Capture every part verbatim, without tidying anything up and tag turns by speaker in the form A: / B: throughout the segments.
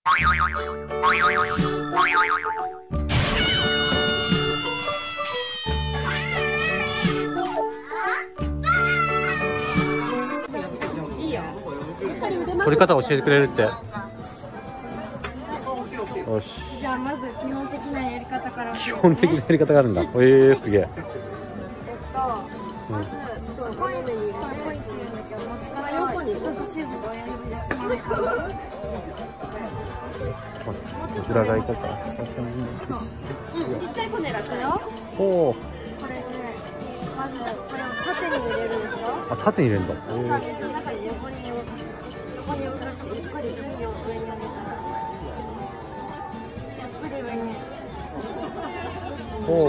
A: 取り方教えてくれるって。よし。
B: じゃあまず基本的なやり方から。
A: 基本的なやり方があるんだ。ええー、すげえ。
B: えっと、まず、そう、コインにコインするんだけど、持ち方は横に人差し指と親指でつまんでから。
A: 裏側行こうか。
B: うん、ちっちゃいコネラったよ。
A: おお。
B: これで、まずこれを縦に入れるでしょ。
A: あ、縦に入れるんだ。
B: そしたら水の中に横に動かす。横に動かして、ゆっくり海を上に上げたら。ゆっくり上に。
A: おお。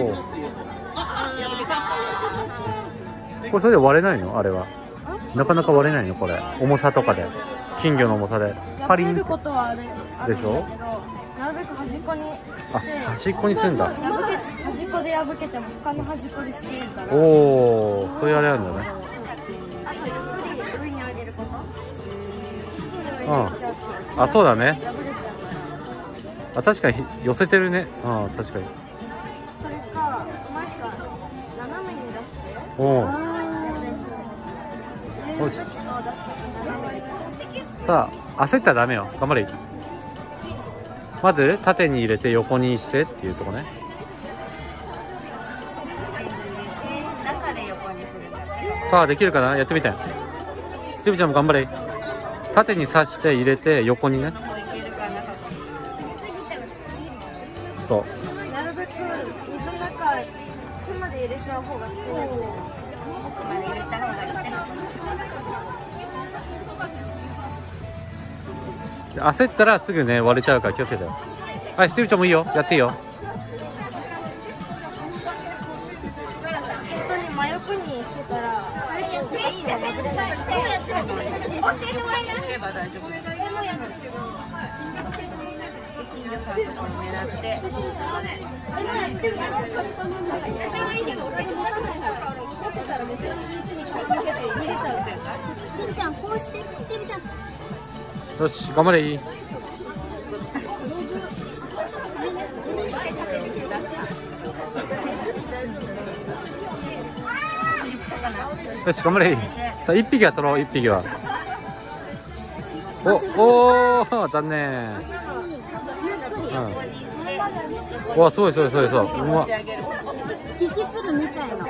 A: これそれで割れないの？あれは。なかなか割れないのこれ。重さとかで。金魚の重さで。パリン。
B: 破れることはある。
A: でしょ？
B: なるべく端っこにして。
A: あ、端っこにするんだ。
B: 破け、端っこで破けても他の端っこで捨てるから。
A: おお、そういうあれあるんだね。
B: あとゆっくり上に上げること。
A: うん。あ、そうだね。あ、確かに寄せてるね。あ、確かに。
B: それか、前さ、斜めに出して。
A: おお。よし。さあ、焦ったらダメよ。頑張れ。まず縦に入れて横にしてっていうとこね。さあ、できるかな？やってみて。スティブちゃんも頑張れ。縦に刺して入れて横にね。そう。
B: なるべく水の中手まで入れちゃう方が好きです。奥まで入れた方がいい。
A: 焦ったらすぐね割れちゃうから気をつけて。はい、スティブちゃんもいいよ。やっていいよ。
B: 本当に真横にしてたら足が外れない。教えてもらえない？金魚さんとかを狙って。スティブちゃん、こうして、スティブちゃん。
A: よし、頑張れ。いい。よし、頑張れ。さあ、一匹は取ろう、一匹は。お、おー、残念。うん。わ、すごい、すごい、すごい、すごい。うま。
B: 引きつるみたいな。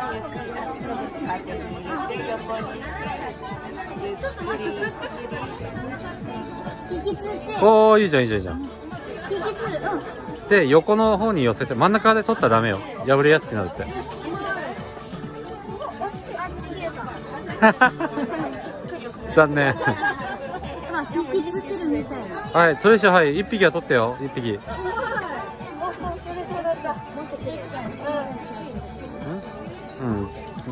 B: ちょっと待って。引きつって。
A: おー、いいじゃん、いいじゃん、いいじゃん。
B: 引きつる、うん。
A: で、横の方に寄せて、真ん中で取ったらダメよ。破れやすくなるって。残念。
B: 引きつってるみたいな。
A: はい、それでしょ、はい、一匹は取ってよ、一匹。うん。うん。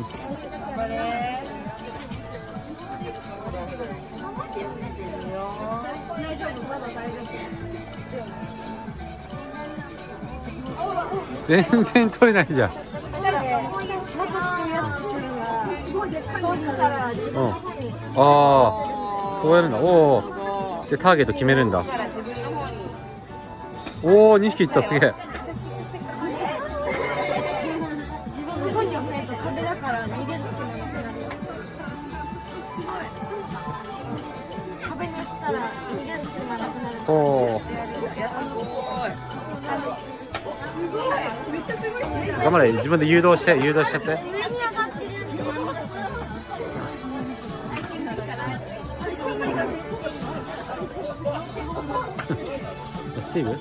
A: 全然取れないじゃん。
B: もっとすくいやすくするには、遠くから自分の方に。
A: ああ、そうやるんだ。おお。で、ターゲット決めるんだ。おお、にひきいった、すげえ。
B: 自分の方に寄せると壁だから逃げる隙間なくなるよ。壁に寄せたら逃げる隙間なくなる。
A: おお。頑張れ、自分で誘導して、誘導しちゃって。スティーブ？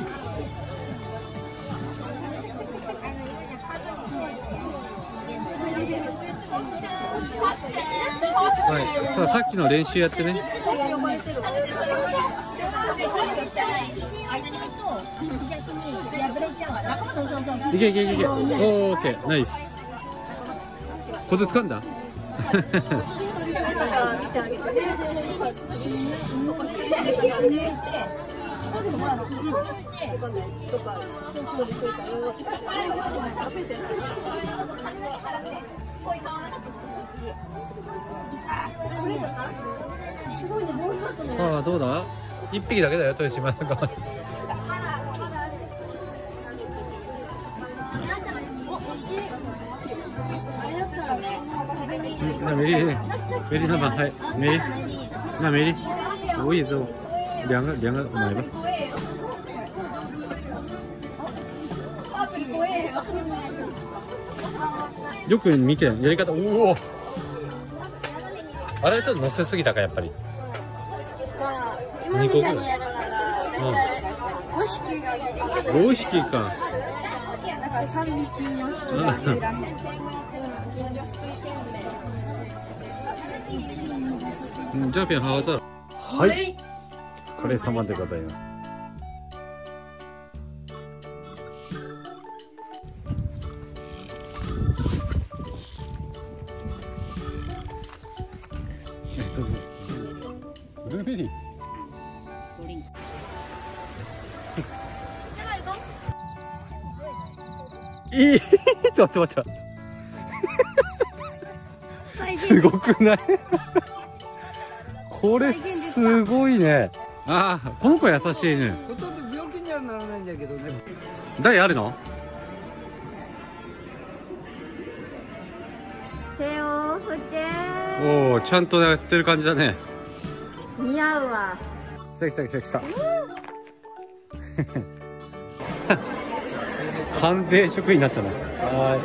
A: はい、さあ、さっきの練習やってね。いけいけいけいけ。おー、オッケー、ナイス。コツ掴んだ？さあ、どうだ？ 一匹だけだよ、豊島なんか。那美丽，美丽，那把还美丽，那美丽，我也是，两个两个买吧。よく見てやり方、おお。あれちょっと乗せすぎたかやっぱり。二個ぐらい。五匹が。五匹か。だから三匹四匹がいらへん。じゃあペンはわた。はい。お疲れ様でございます。ブルーベリー。いい。ちょっと待って。すごくない？これすごいね。ああ、この子優しいね。ほとんど病気にはならないんだけどね。台あるの？
B: 手を振って。
A: おお、ちゃんとやってる感じだね。
B: 似合うわ。
A: 来た来た来た来た。関税職員になったな。はい。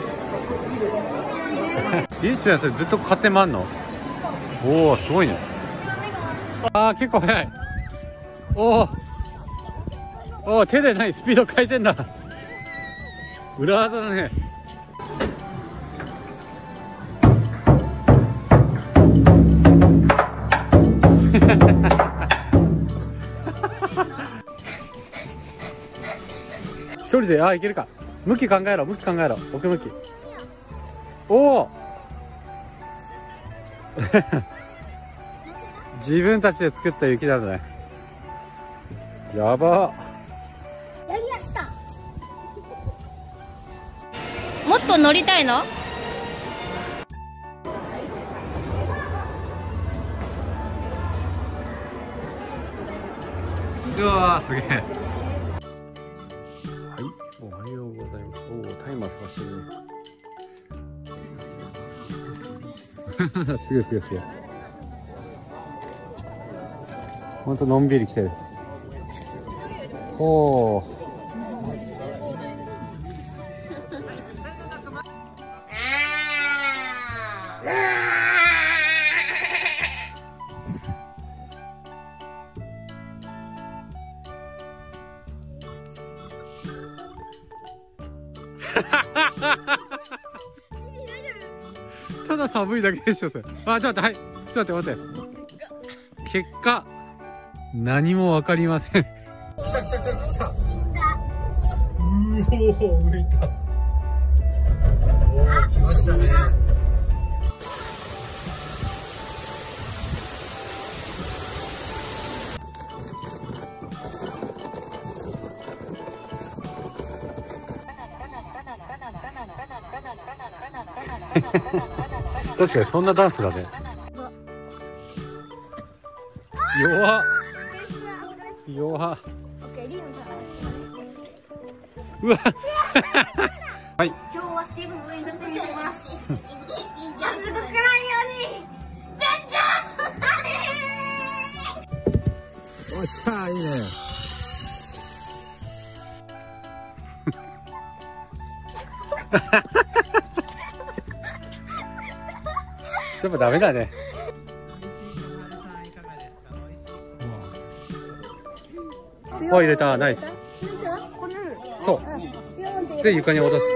A: いい人や、それずっと買ってまんの？おお、すごいね。ああ、結構速い。おお。おお、手でないスピード変えてんだ。裏技だね。一人で、ああ、いけるか。向き考えろ、向き考えろ。奥向き。おお。自分たちで作った雪なんだね。やば。
B: やりました。
C: もっと乗りたいの？
A: うわー、すげえ。はい、おはようございます。おお、タイマー探してるね。すげえすげえすげえ。ほんとのんびり来てる。おお。ただ寒いだけでしょそれ。あ、ちょっと待って、はい、ちょっと待って待って。結果何もわかりません。来た来た来た来た。うおー、浮いた。おお、来ましたね。確かにそんなダンスだね。弱っ。弱っ。うわ。はい。
C: 今日はスティーブの上に立ってみせます。まっすぐ来ないように。デンジャース。
A: おっしゃー、いいね。やっぱダメだね。お、入れた、ナイス。そう。で、床に落とす。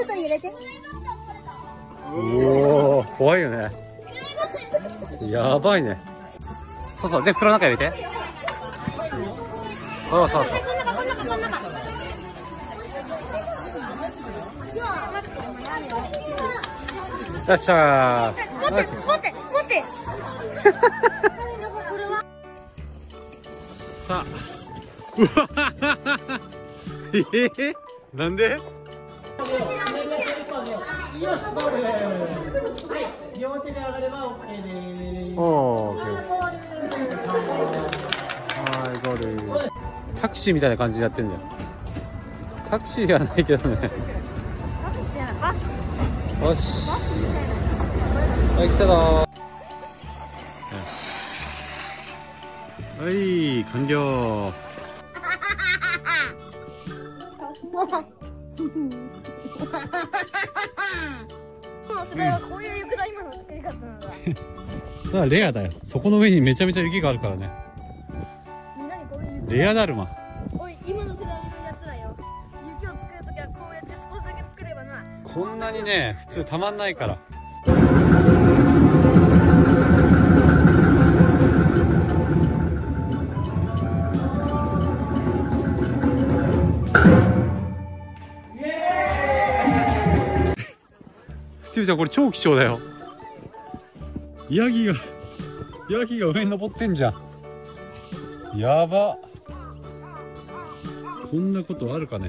A: おお、怖いよね。やばいね。そうそう、で、袋の中入れて。そうそうそう。よっしゃー。
C: 持って、持って、持って。
A: さあ。うわえー、なんで？両手で上がれば OK です。おー、OK。はい。 ゴール。タクシーみたいな感じになってんじゃん。タクシーじゃないけどね。
B: タクシーじゃない、バス。
A: よし。
B: バスみたいな。
A: はい、来たぞー。はい、完了。
B: もうそれはこういう雪だるまの作り方なんだ。
A: さあレアだよ。そこの上にめちゃめちゃ雪があるからね。
B: 何こういう雪。
A: レアだるま。
B: おい、今の世代のやつらよ。雪を作るときはこうやって少しだけ作ればな。
A: こんなにね、普通たまんないから。スティーブちゃん、これ超貴重だよ。ヤギがヤギが上に登ってんじゃん。やば。こんなことあるかね。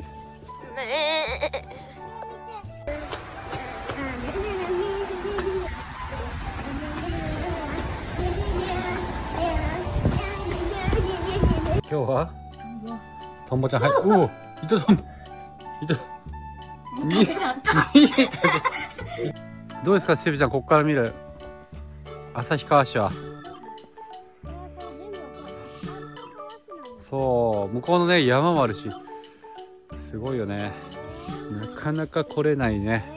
A: 今日はトンボちゃん、はい、おお、いたトンボ、いた。逃げた。どうですか、スティーブちゃん、ここから見る旭川市は。そう、向こうのね、山もあるし、すごいよね。なかなか来れないね。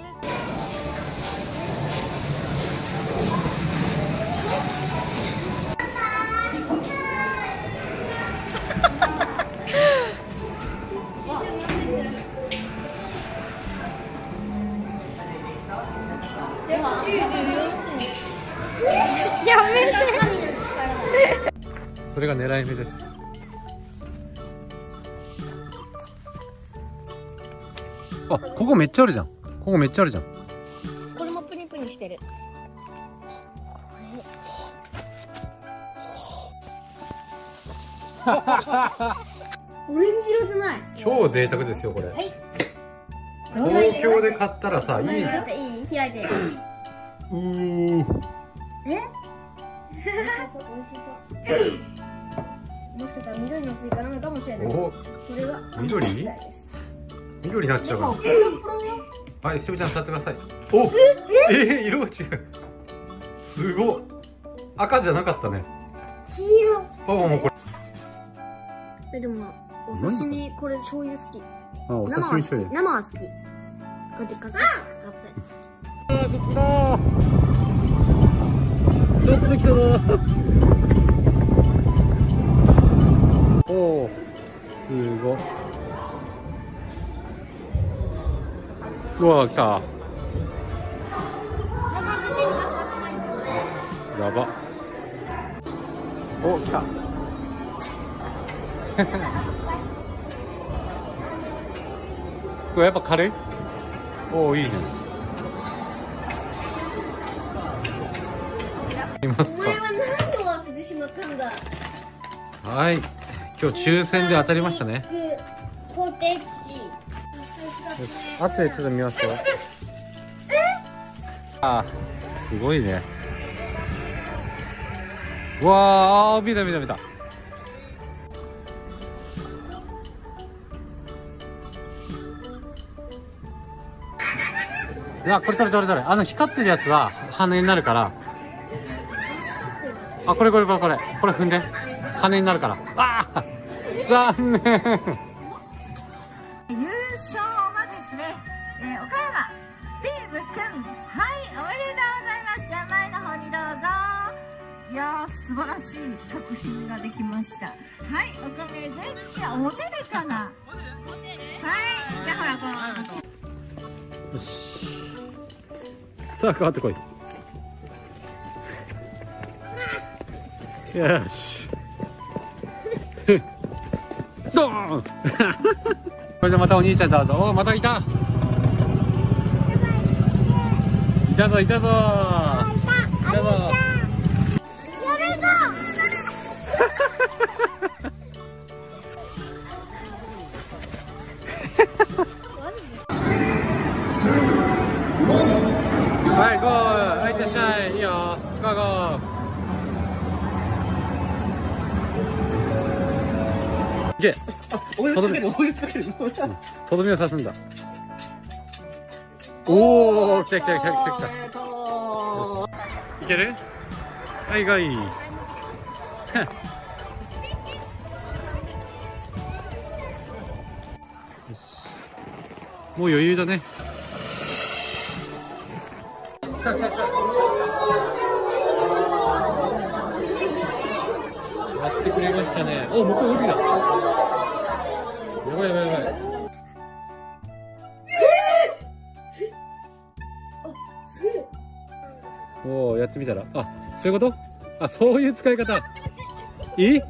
B: やめて。
A: それが狙い目です。あ、ここめっちゃあるじゃん。ここめっちゃあるじゃん。
B: これもプニプニしてる。オレンジ色じゃない。
A: 超贅沢ですよこれ。
B: はい。
A: 東京で買ったらさ、いいじゃん。
B: いい、開いて。
A: うー。
B: え？美味しそう、美味しそう。もしかしたら緑のスイカなのかもしれない。
A: お、
B: それは
A: 緑？緑になっちゃうかな。はい、スティーブちゃん触ってください。お、ええ、色が違う。すごい。赤じゃなかったね。
B: 黄色。
A: パパもこれ。
B: え、でもお刺身これ醤油好き。
A: あ、お刺身醤油。
B: 生は好き。こうやってかかって。
A: あー、ちょっとだー。ちょっと来たぞー。おお、すごい。うわー、来た。やば。お、来た。どう、やっぱ軽い？おお、いいね。いますか。
B: お前は何を当ててしまったんだ。
A: はい、今日抽選で当たりましたね。
B: ポテチ。
A: あとでちょっと見ますよ。あ、すごいね。わあ、見た見た見た。いや、これ取れ取れ取れ。あの光ってるやつは羽になるから。あ、これこれこれこれこれ踏んで羽になるから。ああ、残念。
C: 優勝はですね、えー、岡山スティーブくん、はい、おめでとうございます。じゃあ前の方にどうぞ。いやー、素晴らしい作品ができました。はい、お米じゃあ、いや、モテるかな。はい、じゃあほらこの。
A: よし。さあ、変わってこい。よし。ドーン。これでまたお兄ちゃんだぞ。お、またいた。いたぞいたぞ。いたぞ。はい、ゴー。はい、いってらっしゃい。いいよ。ゴーゴー。 け。
D: お湯つける、お湯つける。
A: とどめを刺すんだ。おお、来た来た来た来た来た。いける？はいがいい。よし。もう余裕だね。来た来た来た。やってくれましたね。お、向こう海だ。やばいやばいやばい。おお、やってみたら、あ、そういうこと？あ、そういう使い方。え？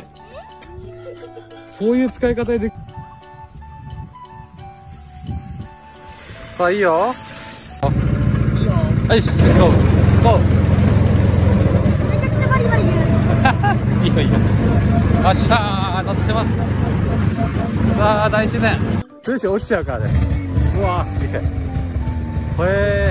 A: そういう使い方で。あ、いいよ。あ、いいよ。はい、ゴー、ゴー。
B: めちゃくちゃバリバリ言う。
A: いいよいいよ。よっしゃー、乗ってます。わあ、大自然。よし、落ちちゃうからね。うわー、でかい。これ。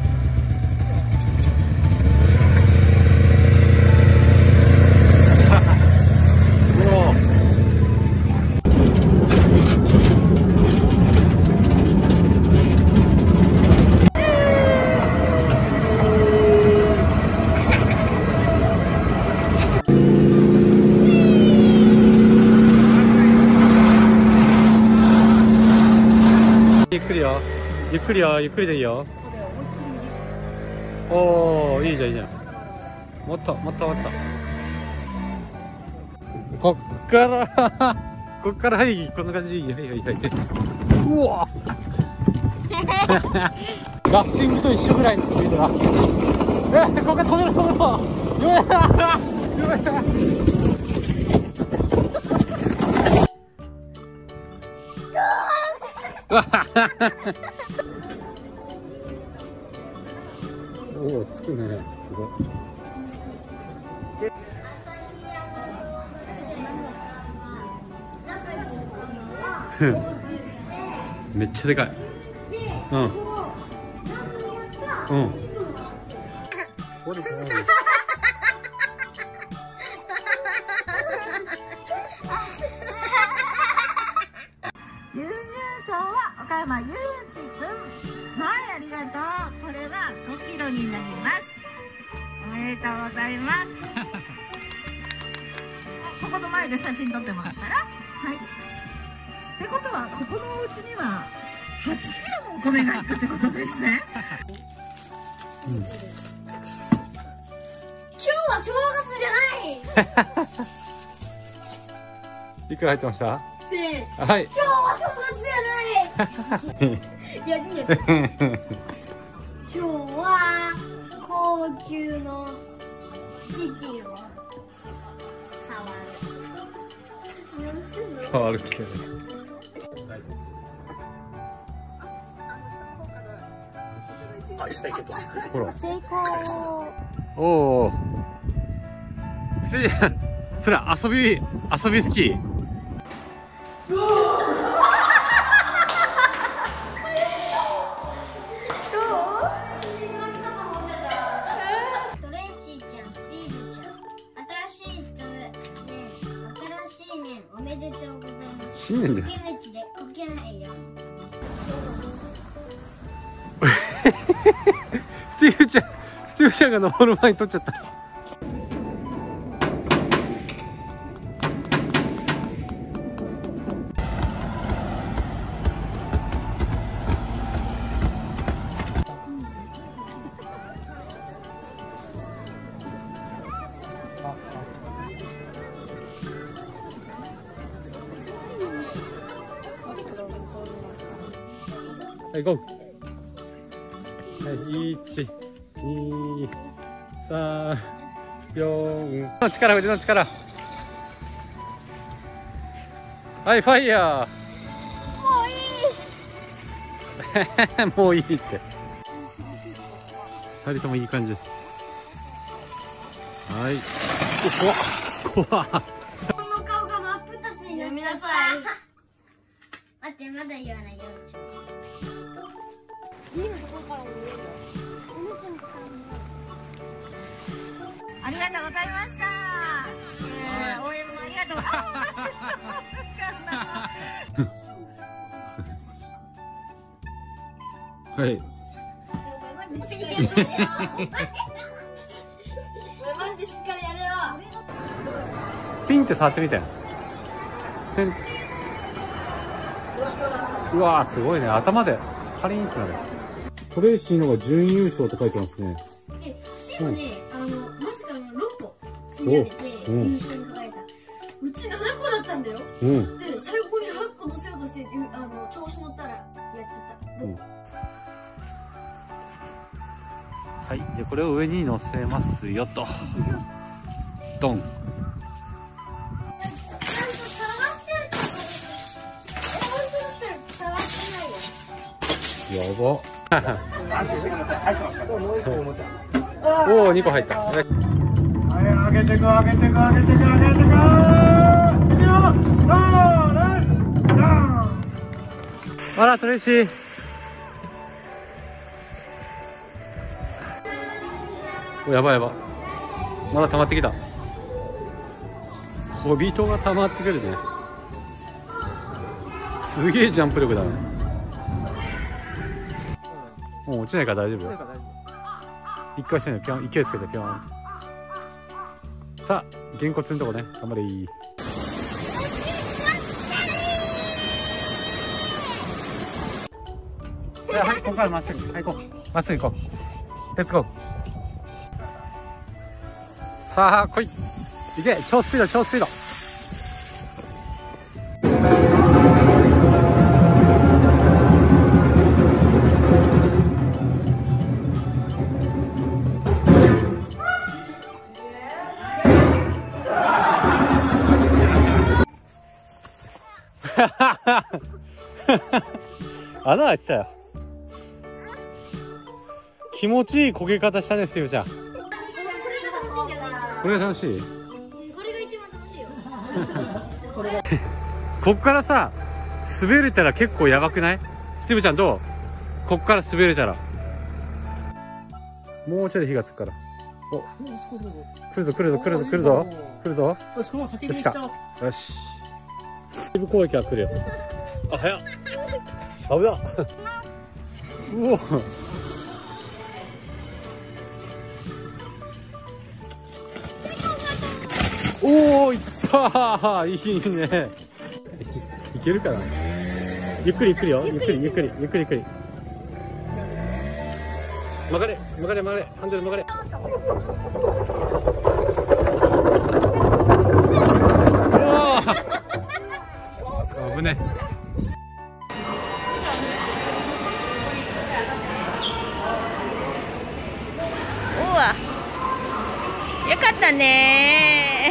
A: ゆっくりよ、ゆっくりよ、ゆっくりでいいよ。おお、いいじゃんいいじゃん。もっともっともっと。こっからこっから、はい、こんな感じ。はいはいはい。うわラフティングと一緒ぐらいのスピードだ。えー、ここ止めろ止めろ。よやよやおお、つくね、すごい。めっちゃでかい。うん。うん。これ
C: 優勝は岡山ゆうきくん。はい、ありがとう。これはごキロになります。おめでとうございます。ここの前で写真撮ってもらったら、はい。ってことは、ここのお家にははちキロのお米がいくってことですね。
A: うん、
B: 今日は正月じゃない。
A: いくら入ってました？はい。
B: 今日は正月じゃない。いや、いいです。今日は高級のチキンを触る。
A: 触る来てる。
D: あ、したいけど。
A: ほら。
B: 成功。
A: おお。それ、それ遊び遊び好き。
B: トレイシーちゃん、スティーブちゃん、新しい人ね、新しい年おめでとうございます。
A: 新年じゃん。
B: キムチでこけないよ。
A: スティーブちゃん、スティーブちゃんが登る前に取っちゃった。はい、ゴー。はい、いち、に、さん、よん。の力、腕の力。はい、ファイヤー。もういい。もういいって。二人ともいい感じです。はい。お、怖っ。怖っ。
B: この顔が真っ二つになっちゃった。待って、まだ言わないよ。
C: ありがとうございました。えー、応援もありがとう
A: はい。
B: マジでしっかりやれよ。
A: ピンって触ってみて。てん。うわー、すごいね。頭でカリンってなる。トレイシーのが準優勝って書いてますね。
B: え、でもね、あの、まさかのろっこ積み上げて優勝に輝いた。うちななこだったんだよ。
A: うん。
B: で、最後にはっこ乗せようとして、あの、調子乗ったらやっちゃった。
A: うん、はい。で、これを上に乗せますよと。ドン。やば。おお、にこ入った。はい、
E: 上げてく、上げてく、上げてく、上げてく。
A: あら、トレイシー。お、やばいやば。まだ溜まってきた。小人が溜まってくるね。すげえジャンプ力だね。もう落ちないから大丈夫よ。一回してね、ピョン、勢いつけてピョン。さあ、げんこつのとこね、頑張れー。はい、ここからまっすぐ、はい、行こう、まっすぐ行こう。レッツゴー。さあ、来い。行け、超スピード、超スピード。穴開いてたよ。気持ちいい焦げ方したね、すよちゃん。これが楽しい。
B: これが一番楽しいよ。
A: こっからさ、滑れたら結構やばくない？スティーブちゃんどう？こっから滑れたら。もうちょいで火がつくから。お、来るぞ来るぞ来るぞ来るぞ来るぞ。よっしゃ。よし。スティーブ攻撃は来るよ。あ、早っ。危なっ。うお。おお、いったー。いいね。いけるかな。ゆっくりゆっくりよ。ゆっくりゆっくりゆっくりゆっくり。曲がれ曲がれ曲がれ。ハンドル曲がれ。おお。危ね。
F: うわ。よかったね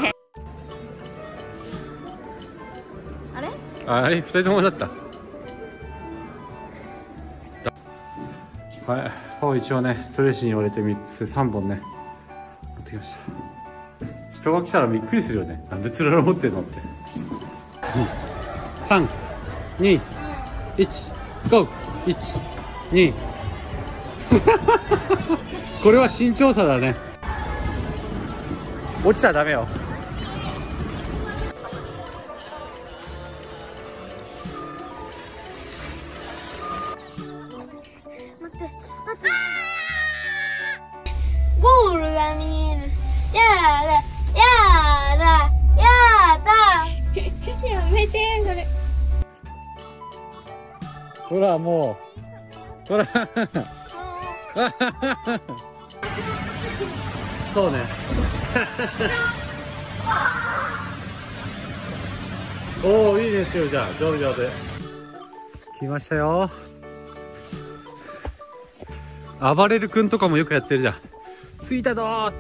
F: あれ
A: あれ二人ともだった。はい、歯を一応ね、トレーシーに折れてみっつ、さんぼんね、持ってきました。人が来たらびっくりするよね。なんでつらら持ってんのって。さん、に、いち、ゴー、いち、に。これは慎重さだね。落ちたらダメよ。
B: 待って待って。ゴールが見える。やだやだやだ。やめてそれ。
A: ほらもう。ほら。そうね。おお、いいですよ。じゃあ上手上手。来ましたよ。暴れる君とかもよくやってるじゃん。着いたぞーって。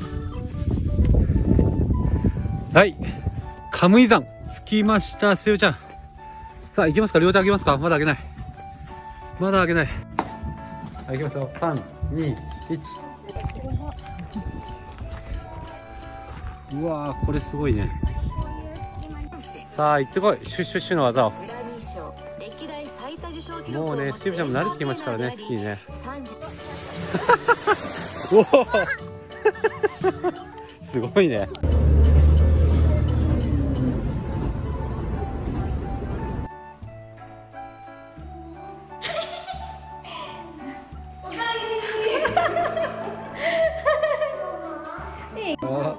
A: はい、カムイ山着きました。せよちゃん、さあ行きますか。両手上げますか。まだ上げない、まだ上げない。はい、行きますよ。さん、に、いち。うわー、これすごいね。さあ行ってこい。シュッシュッシュの技を。もうね、スティーブちゃんも慣れてきましたからね、スキーね。おおすごいね。 あ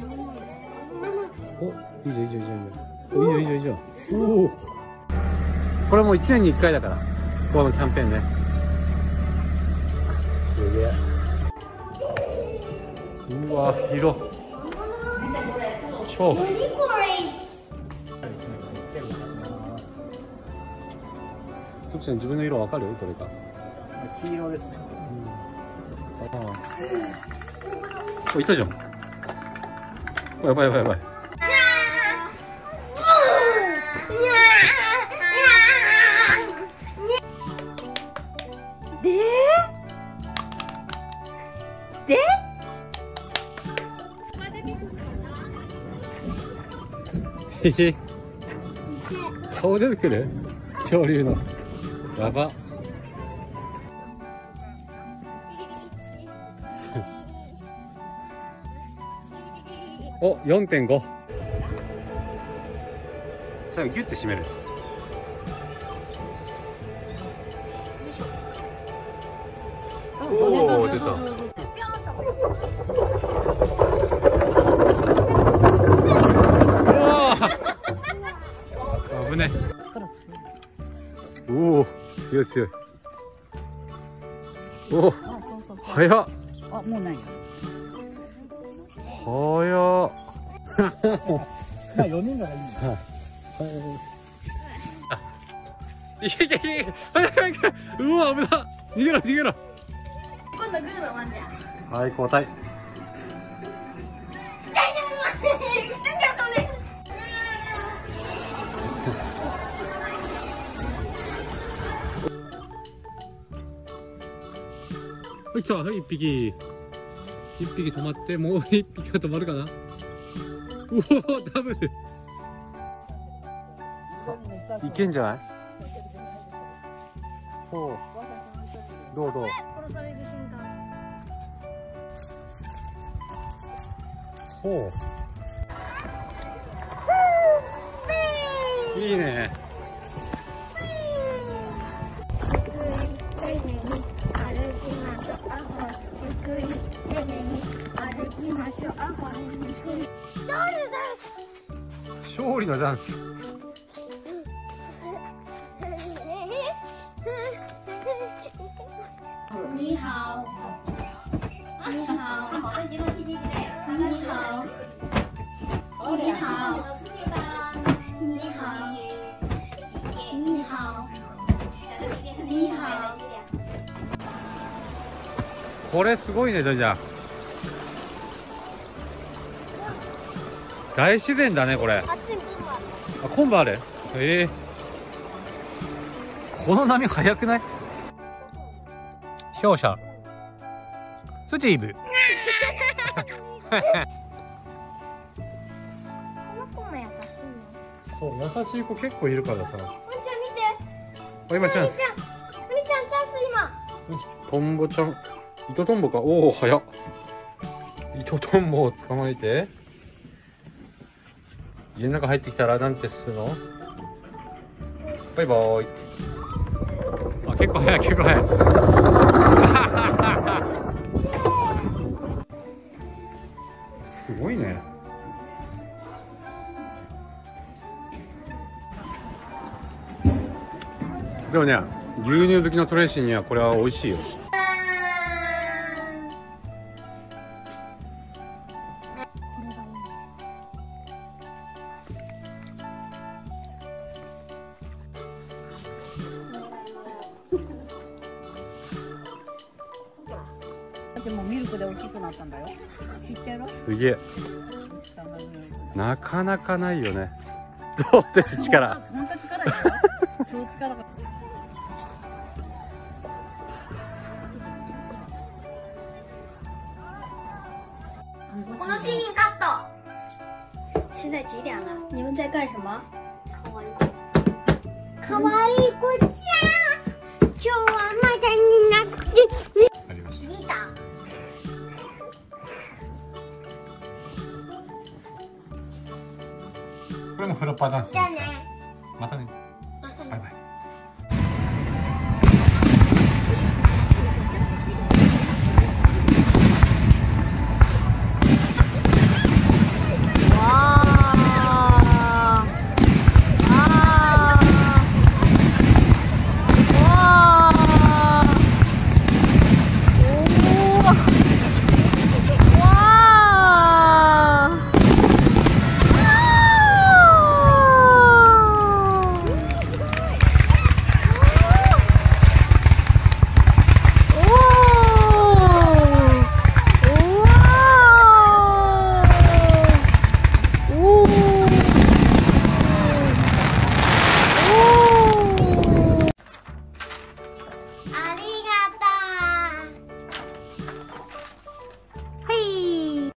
A: お、いいじゃんいいじゃんいいじゃんいいじゃん。いいじゃんいいじゃんいいじゃん。おお。これもういちねんにいっかいだから、このキャンペーンね。すげえ。うわ、色。超。徳ちゃん、自分の色わかる？どれか。
D: 黄色ですね。
A: うん、ああ。お、いたじゃん。やばいやばいやばい。
F: でで
A: へへ。顔出てくる？恐竜の。やば。お、よんてんご。最後ギュッて締める。おお、出た。危ね。おお、強い強い。おお、早っ。
G: あ、もうないよ。
A: 早っ。
D: まあよにんならいいんだ。
A: いけいけいけ。早く早く。うわ、危な。逃げろ逃げろ。
F: 今度グーの番じゃ。
A: はい、交代。はい、来た。はい、一匹。一匹止まって、もう一匹が止まるかな。うおー、ダブル。いけんじゃない？そう。どうどう。
B: 殺される瞬間。
A: ほう。いいね。勝利のダンス。
F: 你好，你好，你好，你好，你好，你好，你好。
A: これすごいね、ドジャー。大自然だね、これ。あ、昆布ある。ええー。この波速くない？勝者スティーブ。
B: この子も優しいね。
A: そう、優しい子結構いるからさ。
B: お兄ちゃん見て。
A: お、今チャンス。
B: お兄ちゃん、お兄ちゃんチャンス今。
A: トンボちゃん、糸トンボか。おお、早っ。糸トンボを捕まえて。家の中入ってきたらなんてするの？バイバーイ。あ、結構早い、結構早い。すごいね。でもね、牛乳好きのトレイシーにはこれは美味しいよ。
G: もうミルクで大きくなったんだよ。知ってる？
A: すげえ。なかなかないよね。どうってる力。
G: 本当力よ。そう力が。
F: このシーンカット。
B: 现在几点了？你们在干什么？可愛い子ちゃん。今日はまだになって。
A: ありました。
B: 見た。
A: これもフロッパーダンス。
B: じゃあね。
A: またね。バイバイ。